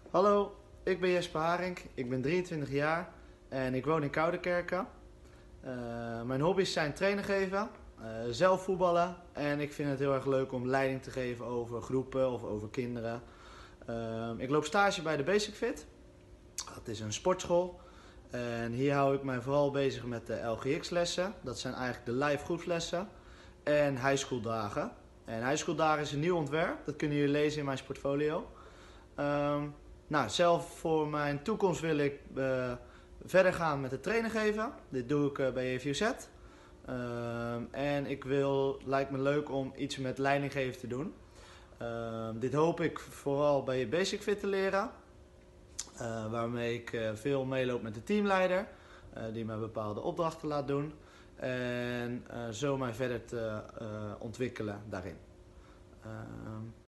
Hallo, ik ben Jesper Haring, ik ben 23 jaar en ik woon in Koudekerke. Mijn hobby's zijn trainen geven, zelf voetballen en ik vind het heel erg leuk om leiding te geven over groepen of over kinderen. Ik loop stage bij de Basic Fit, dat is een sportschool. En hier hou ik mij vooral bezig met de LGX-lessen, dat zijn eigenlijk de live groepslessen en highschooldagen. En highschooldagen is een nieuw ontwerp, dat kunnen jullie lezen in mijn portfolio. Zelf voor mijn toekomst wil ik verder gaan met het trainen geven. Dit doe ik bij EVZ. En lijkt me leuk om iets met leidinggeven te doen. Dit hoop ik vooral bij Basic Fit te leren. Waarmee ik veel meeloop met de teamleider. Die mij bepaalde opdrachten laat doen. En zo mij verder te ontwikkelen daarin.